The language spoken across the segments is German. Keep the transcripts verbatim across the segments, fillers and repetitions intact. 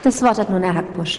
Das Wort hat nun Herr Hackbusch.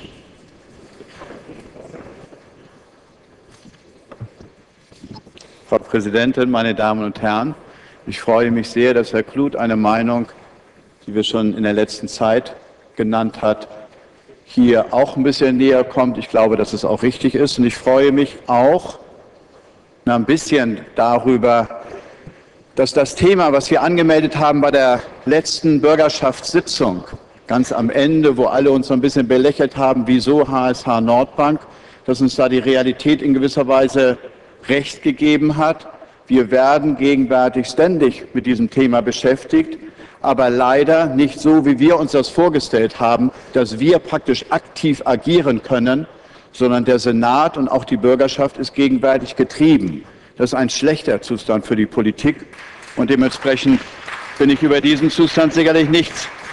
Frau Präsidentin, meine Damen und Herren! Ich freue mich sehr, dass Herr Kluth eine Meinung, die wir schon in der letzten Zeit genannt hat, hier auch ein bisschen näher kommt. Ich glaube, dass es auch richtig ist. Und ich freue mich auch ein bisschen darüber, dass das Thema, was wir angemeldet haben bei der letzten Bürgerschaftssitzung, ganz am Ende, wo alle uns so ein bisschen belächelt haben, wieso H S H Nordbank, dass uns da die Realität in gewisser Weise recht gegeben hat. Wir werden gegenwärtig ständig mit diesem Thema beschäftigt, aber leider nicht so, wie wir uns das vorgestellt haben, dass wir praktisch aktiv agieren können, sondern der Senat und auch die Bürgerschaft ist gegenwärtig getrieben. Das ist ein schlechter Zustand für die Politik und dementsprechend bin ich über diesen Zustand sicherlich nicht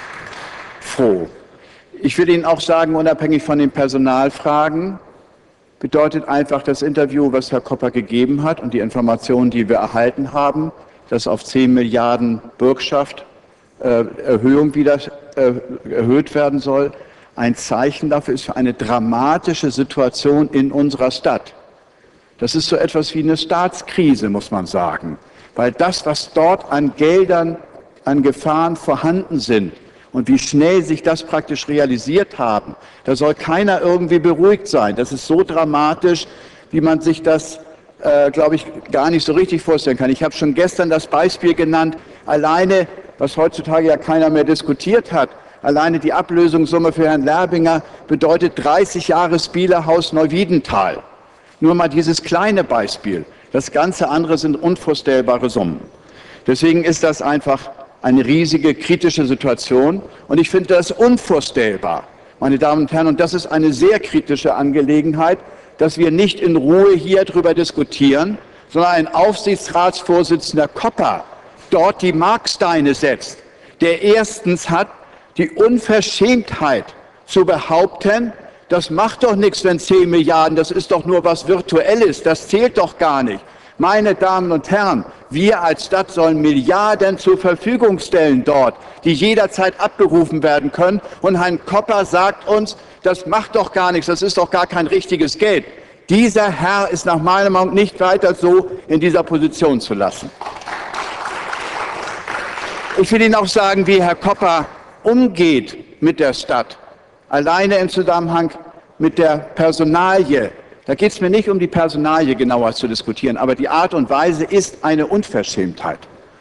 froh. Ich will Ihnen auch sagen, unabhängig von den Personalfragen, bedeutet einfach das Interview, was Herr Kopper gegeben hat und die Informationen, die wir erhalten haben, dass auf zehn Milliarden Bürgschaft äh, Erhöhung wieder äh, erhöht werden soll, ein Zeichen dafür ist für eine dramatische Situation in unserer Stadt. Das ist so etwas wie eine Staatskrise, muss man sagen, weil das, was dort an Geldern, an Gefahren vorhanden sind, und wie schnell sich das praktisch realisiert haben, da soll keiner irgendwie beruhigt sein. Das ist so dramatisch, wie man sich das, äh, glaube ich, gar nicht so richtig vorstellen kann. Ich habe schon gestern das Beispiel genannt, alleine, was heutzutage ja keiner mehr diskutiert hat, alleine die Ablösungssumme für Herrn Lerbinger bedeutet dreißig Jahre Spielehaus Neuwiedental. Nur mal dieses kleine Beispiel. Das ganze andere sind unvorstellbare Summen. Deswegen ist das einfach eine riesige kritische Situation. Und ich finde das unvorstellbar, meine Damen und Herren. Und das ist eine sehr kritische Angelegenheit, dass wir nicht in Ruhe hier darüber diskutieren, sondern ein Aufsichtsratsvorsitzender Kopper dort die Marksteine setzt, der erstens hat die Unverschämtheit zu behaupten, das macht doch nichts, wenn zehn Milliarden, das ist doch nur was Virtuelles, das zählt doch gar nicht. Meine Damen und Herren, wir als Stadt sollen Milliarden zur Verfügung stellen dort, die jederzeit abgerufen werden können. Und Herrn Kopper sagt uns, das macht doch gar nichts, das ist doch gar kein richtiges Geld. Dieser Herr ist nach meiner Meinung nicht weiter so in dieser Position zu lassen. Ich will Ihnen auch sagen, wie Herr Kopper umgeht mit der Stadt. Alleine im Zusammenhang mit der Personalie. Da geht es mir nicht um die Personalie genauer zu diskutieren, aber die Art und Weise ist eine Unverschämtheit.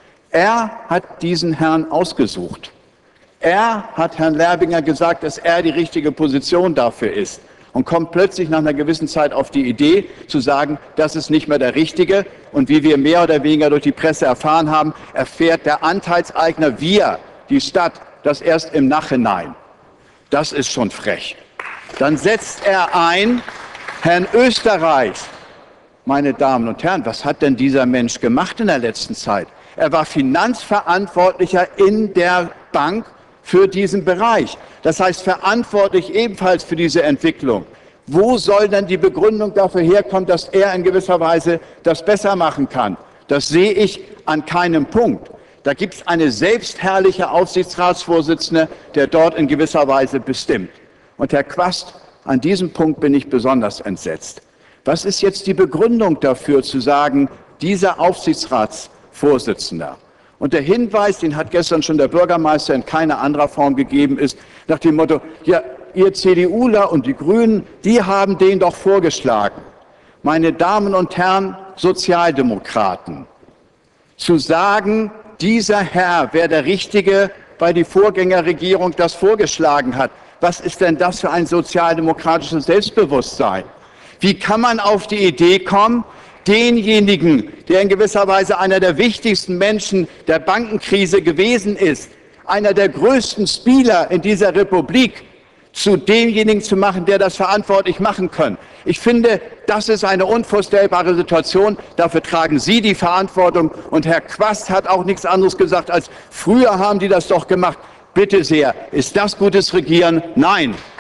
Er hat diesen Herrn ausgesucht. Er hat Herrn Lerbinger gesagt, dass er die richtige Position dafür ist und kommt plötzlich nach einer gewissen Zeit auf die Idee zu sagen, das ist nicht mehr der Richtige. Und wie wir mehr oder weniger durch die Presse erfahren haben, erfährt der Anteilseigner, wir, die Stadt, das erst im Nachhinein. Das ist schon frech. Dann setzt er ein, Herrn Österreich. Meine Damen und Herren, was hat denn dieser Mensch gemacht in der letzten Zeit? Er war Finanzverantwortlicher in der Bank für diesen Bereich. Das heißt, verantwortlich ebenfalls für diese Entwicklung. Wo soll denn die Begründung dafür herkommen, dass er in gewisser Weise das besser machen kann? Das sehe ich an keinem Punkt. Da gibt es eine selbstherrliche Aufsichtsratsvorsitzende, der dort in gewisser Weise bestimmt. Und Herr Quast, an diesem Punkt bin ich besonders entsetzt. Was ist jetzt die Begründung dafür, zu sagen, dieser Aufsichtsratsvorsitzender? Und der Hinweis, den hat gestern schon der Bürgermeister in keiner anderer Form gegeben, ist nach dem Motto, ja, ihr CDUler und die Grünen, die haben den doch vorgeschlagen. Meine Damen und Herren Sozialdemokraten, zu sagen, dieser Herr wäre der Richtige, weil die Vorgängerregierung das vorgeschlagen hat. Was ist denn das für ein sozialdemokratisches Selbstbewusstsein? Wie kann man auf die Idee kommen, denjenigen, der in gewisser Weise einer der wichtigsten Menschen der Bankenkrise gewesen ist, einer der größten Spieler in dieser Republik, zu demjenigen zu machen, der das verantwortlich machen kann? Ich finde, das ist eine unvorstellbare Situation. Dafür tragen Sie die Verantwortung. Und Herr Quast hat auch nichts anderes gesagt, als früher haben die das doch gemacht. Bitte sehr, ist das gutes Regieren? Nein.